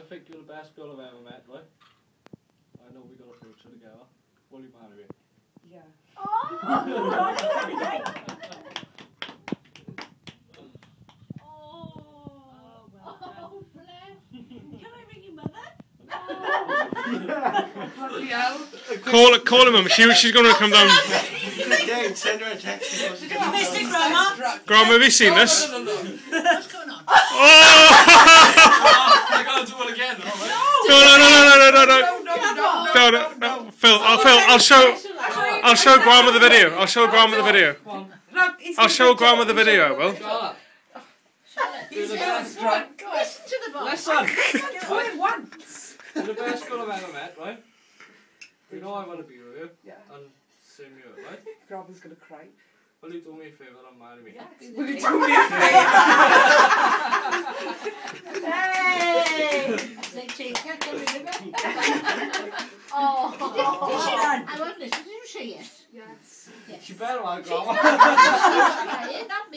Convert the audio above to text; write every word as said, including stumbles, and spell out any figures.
think you're the best girl I've ever met, right? I know we got a future together. Will you marry me? Yeah. Oh! Oh, well done. Oh, bless. Can I ring your mother? Bloody hell. Call, call him, she, she's going to come down. Dave, send her a text. Mister Grandma. Grandma, have you seen this? What's going on? Oh! I gotta do it again, alright? No, no, no, no, no, no, no, No, no, no, no, no. Phil, I'll, Phil, I'll show, I'll show Grandma the video. I'll show Grandma the video. Look, it's I'll show Grandma the video, Will. Charlotte, Charlotte. you're the He's best. drunk. Listen to the boy. Listen! Do it once. You're the best girl I've ever met, right? You know I want to be with you. Yeah. And same you, right? Grandma's gonna cry. Will you do me a favour and marry me? Will you do me a favour? Hey! They take her, can we live it? Oh. Did she learn? I won't listen. Did you say yes? Yes. Yes. She better like grandma. She's crying, that